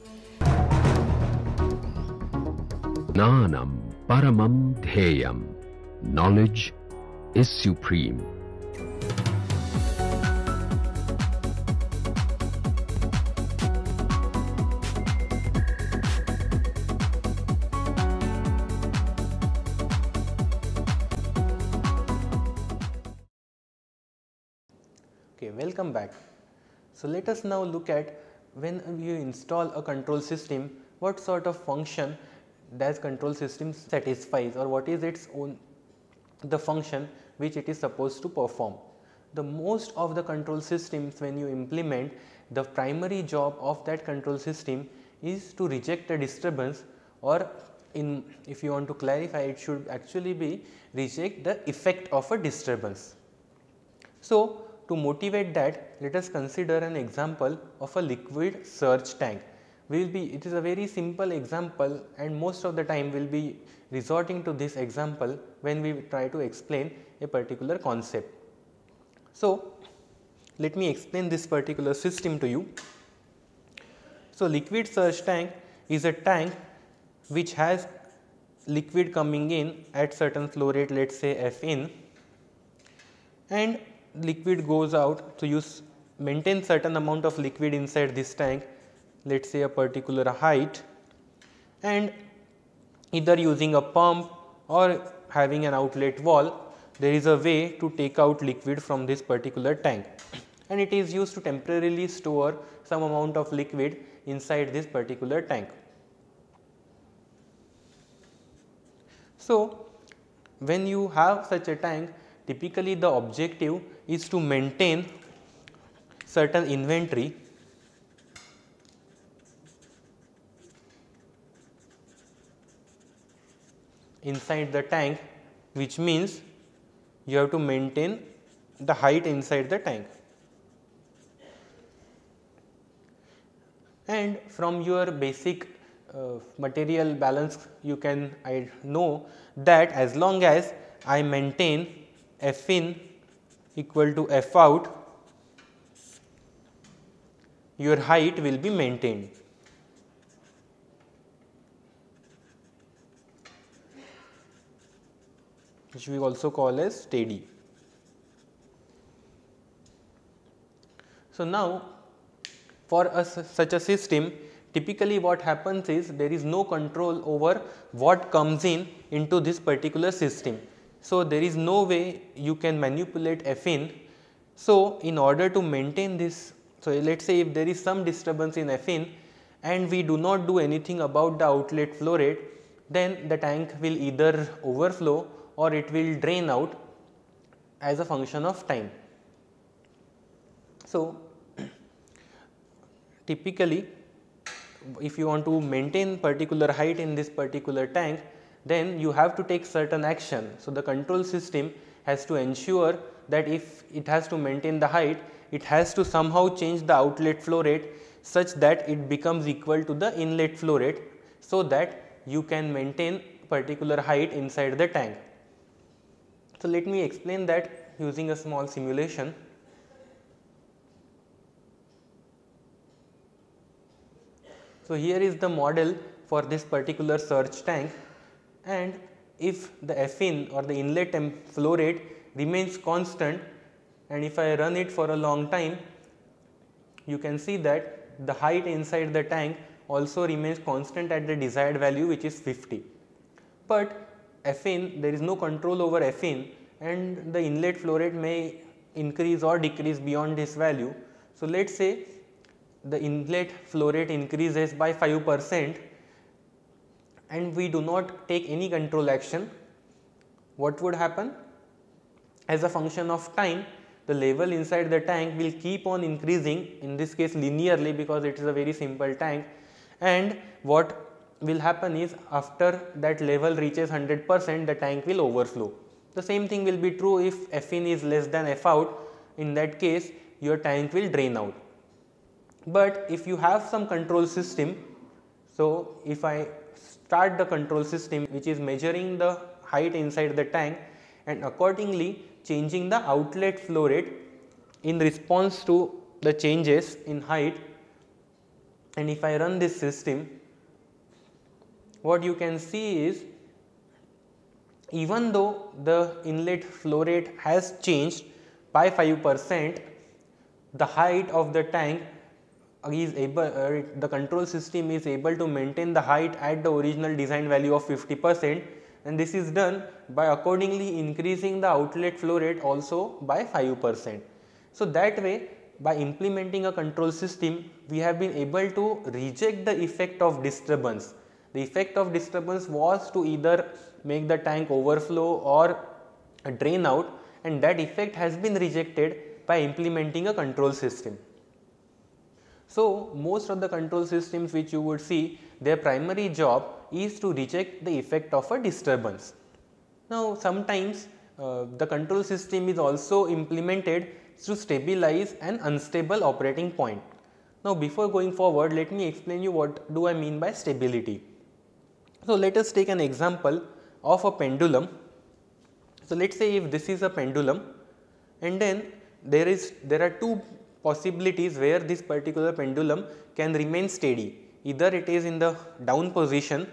Jnanam paramam dhyayam. Knowledge is supreme. Okay, welcome back. So let us now look at when you install a control system, what sort of function does control system satisfies, or what is its own the function which it is supposed to perform. The most of the control systems, when you implement, the primary job of that control system is to reject a disturbance, or if you want to clarify, it should actually be reject the effect of a disturbance. So to motivate that, let us consider an example of a liquid surge tank. It is a very simple example, and most of the time we will be resorting to this example when we try to explain a particular concept. So let me explain this particular system to you. So liquid surge tank is a tank which has liquid coming in at certain flow rate, let us say F in, and liquid goes out. So you maintain certain amount of liquid inside this tank, let us say a particular height, and either using a pump or having an outlet valve, there is a way to take out liquid from this particular tank, and it is used to temporarily store some amount of liquid inside this particular tank. So when you have such a tank, typically the objective is to maintain certain inventory inside the tank, which means you have to maintain the height inside the tank. And from your basic material balance, you can know that as long as I maintain F in equal to F out, your height will be maintained. Which we also call as steady. So now for such a system, typically what happens is there is no control over what comes into this particular system. So there is no way you can manipulate F in. So in order to maintain this, so let us say if there is some disturbance in F in and we do not do anything about the outlet flow rate, then the tank will either overflow or it will drain out as a function of time. So typically if you want to maintain particular height in this particular tank, then you have to take certain action. So the control system has to ensure that if it has to maintain the height, it has to somehow change the outlet flow rate such that it becomes equal to the inlet flow rate, so that you can maintain particular height inside the tank. So let me explain that using a small simulation. So here is the model for this particular surge tank, and if the F in or the inlet flow rate remains constant, and if I run it for a long time, you can see that the height inside the tank also remains constant at the desired value, which is 50. But F in, there is no control over F in, and the inlet flow rate may increase or decrease beyond this value. So let us say the inlet flow rate increases by 5% and we do not take any control action. What would happen? As a function of time, the level inside the tank will keep on increasing, in this case linearly, because it is a very simple tank, and what will happen is after that level reaches 100%, the tank will overflow. The same thing will be true if F in is less than F out. In that case, your tank will drain out. But if you have some control system, so if I start the control system which is measuring the height inside the tank and accordingly changing the outlet flow rate in response to the changes in height, and if I run this system, what you can see is, even though the inlet flow rate has changed by 5%, the height of the tank is able, the control system is able to maintain the height at the original design value of 50%, and this is done by accordingly increasing the outlet flow rate also by 5%. So, that way, by implementing a control system, we have been able to reject the effect of disturbance. The effect of disturbance was to either make the tank overflow or drain out, and that effect has been rejected by implementing a control system. So, most of the control systems which you would see, their primary job is to reject the effect of a disturbance. Now, sometimes the control system is also implemented to stabilize an unstable operating point. Now, before going forward, let me explain you what do I mean by stability. So, let us take an example of a pendulum. So, let us say if this is a pendulum, and then there are two possibilities where this particular pendulum can remain steady. Either it is in the down position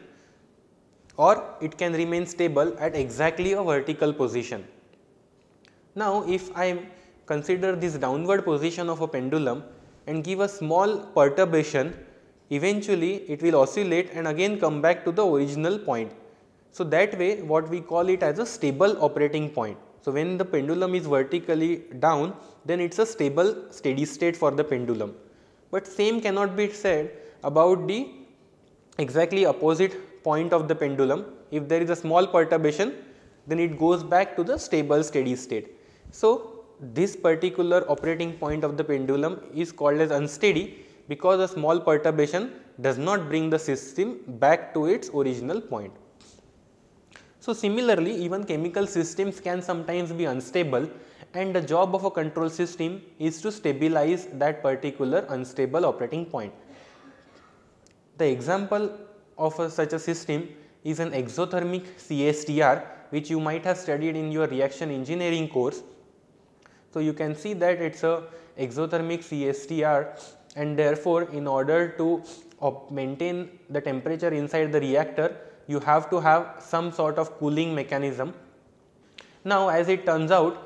or it can remain stable at exactly a vertical position. Now, if I consider this downward position of a pendulum and give a small perturbation, eventually it will oscillate and again come back to the original point. So, that way what we call it as a stable operating point. So, when the pendulum is vertically down, then it is a stable steady state for the pendulum. But same cannot be said about the exactly opposite point of the pendulum. If there is a small perturbation, then it goes back to the stable steady state. So, this particular operating point of the pendulum is called as unsteady because a small perturbation does not bring the system back to its original point. So, similarly, even chemical systems can sometimes be unstable, and the job of a control system is to stabilize that particular unstable operating point. The example of such a system is an exothermic CSTR, which you might have studied in your reaction engineering course. So, you can see that it is a exothermic CSTR, and therefore, in order to maintain the temperature inside the reactor, you have to have some sort of cooling mechanism. Now, as it turns out,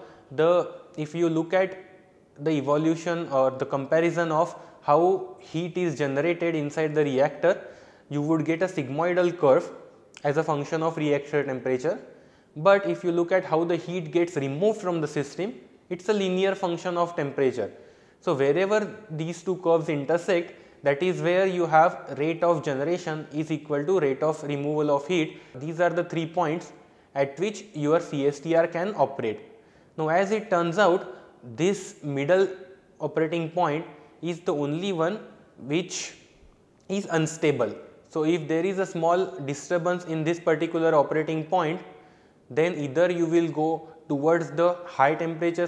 if you look at the evolution or the comparison of how heat is generated inside the reactor, you would get a sigmoidal curve as a function of reactor temperature. But if you look at how the heat gets removed from the system, it is a linear function of temperature. So, wherever these two curves intersect, that is where you have rate of generation is equal to rate of removal of heat. These are the 3 points at which your CSTR can operate. Now, as it turns out, this middle operating point is the only one which is unstable. So, if there is a small disturbance in this particular operating point, then either you will go towards the high temperature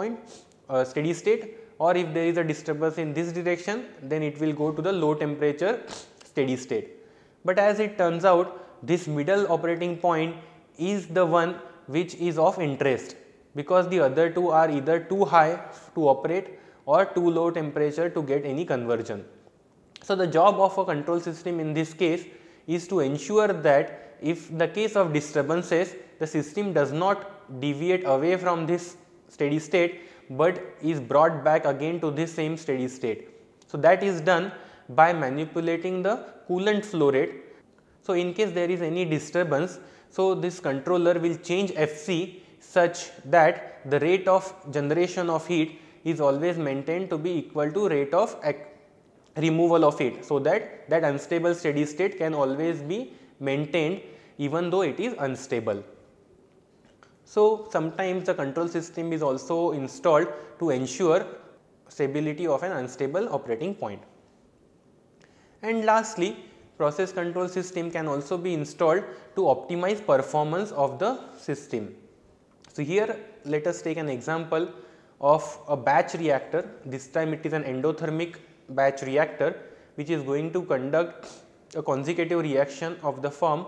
steady state, or if there is a disturbance in this direction, then it will go to the low temperature steady state. But as it turns out, this middle operating point is the one which is of interest, because the other two are either too high to operate or too low temperature to get any conversion. So, the job of a control system in this case is to ensure that if the case of disturbances, the system does not deviate away from this steady state, but is brought back again to this same steady state. So, that is done by manipulating the coolant flow rate. So, in case there is any disturbance, so this controller will change Fc such that the rate of generation of heat is always maintained to be equal to rate of removal of heat. So, that unstable steady state can always be maintained even though it is unstable. So, sometimes the control system is also installed to ensure stability of an unstable operating point. And lastly, process control system can also be installed to optimize performance of the system. So, here let us take an example of a batch reactor. This time it is an endothermic batch reactor which is going to conduct a consecutive reaction of the form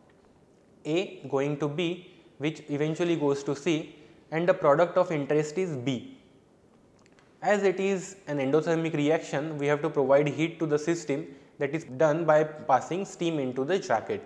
A going to B, which eventually goes to C, and the product of interest is B. As it is an endothermic reaction, we have to provide heat to the system, that is done by passing steam into the jacket.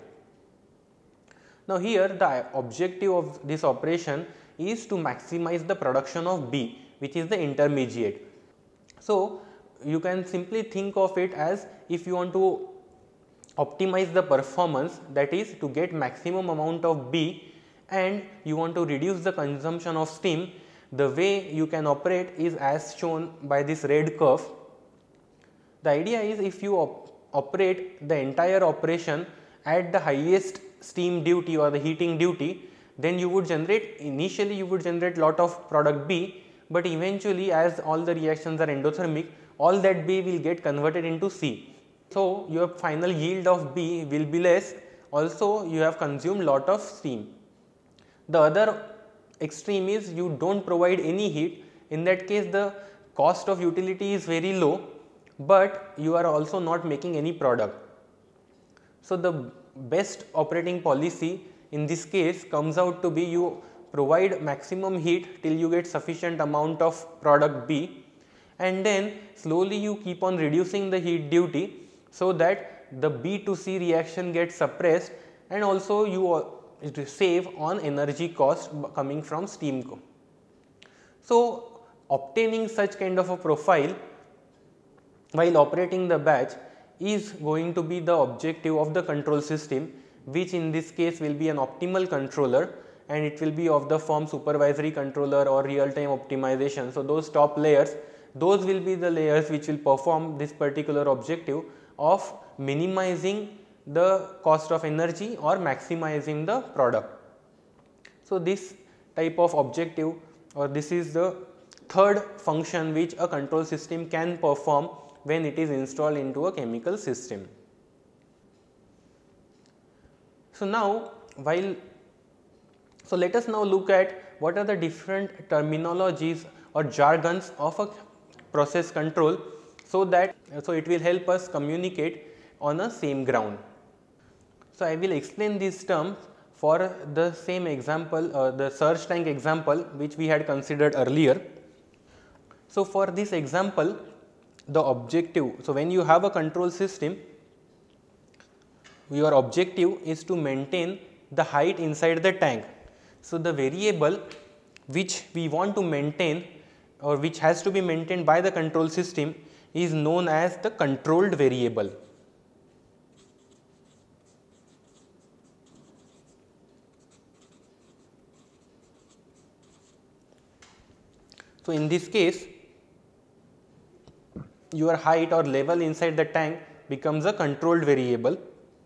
Now here the objective of this operation is to maximize the production of B, which is the intermediate. So you can simply think of it as, if you want to optimize the performance, that is to get maximum amount of B, and you want to reduce the consumption of steam, the way you can operate is as shown by this red curve. The idea is, if you operate the entire operation at the highest steam duty or the heating duty, then you would generate, initially you would generate lot of product B, but eventually as all the reactions are endothermic, all that B will get converted into C. So your final yield of B will be less, also you have consumed lot of steam. The other extreme is you do not provide any heat, in that case the cost of utility is very low, but you are also not making any product. So the best operating policy in this case comes out to be, you provide maximum heat till you get sufficient amount of product B, and then slowly you keep on reducing the heat duty, so that the B to C reaction gets suppressed, and also you save on energy cost coming from steam. So obtaining such kind of a profile while operating the batch is going to be the objective of the control system, which in this case will be an optimal controller, and it will be of the form supervisory controller or real time optimization. So those top layers, those will be the layers which will perform this particular objective of minimizing the cost of energy or maximizing the product. So this type of objective, or this is the third function which a control system can perform when it is installed into a chemical system. So now let us now look at what are the different terminologies or jargons of a process control, so it will help us communicate on a same ground. So I will explain these terms for the same example, the surge tank example which we had considered earlier. So for this example, the objective, so when you have a control system, your objective is to maintain the height inside the tank. So the variable which we want to maintain, or which has to be maintained by the control system, is known as the controlled variable. So in this case, your height or level inside the tank becomes a controlled variable.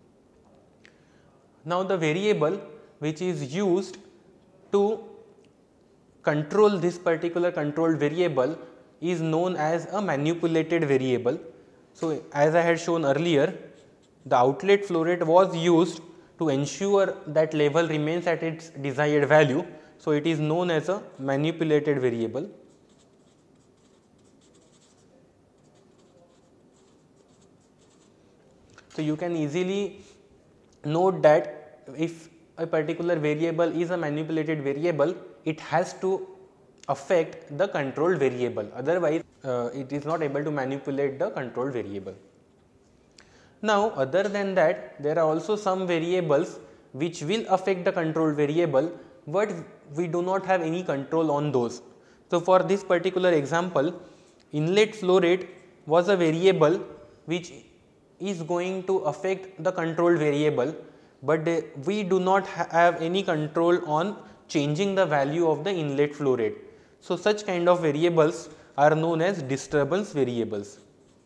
Now the variable which is used to control this particular controlled variable is known as a manipulated variable. So as I had shown earlier, the outlet flow rate was used to ensure that level remains at its desired value. So it is known as a manipulated variable. So you can easily note that if a particular variable is a manipulated variable, it has to affect the controlled variable, otherwise it is not able to manipulate the controlled variable. Now other than that, there are also some variables which will affect the controlled variable, but we do not have any control on those. So for this particular example, inlet flow rate was a variable which is going to affect the controlled variable, but we do not have any control on changing the value of the inlet flow rate. So such kind of variables are known as disturbance variables.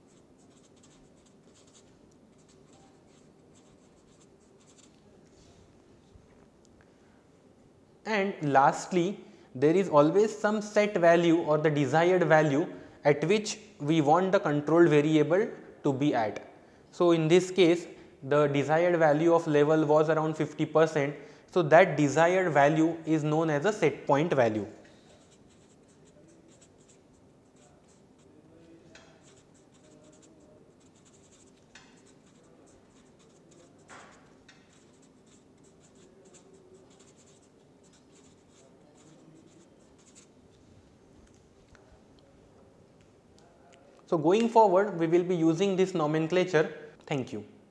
And lastly, there is always some set value or the desired value at which we want the controlled variable to be at. So in this case, the desired value of level was around 50%. So that desired value is known as a set point value. So going forward we will be using this nomenclature. Thank you.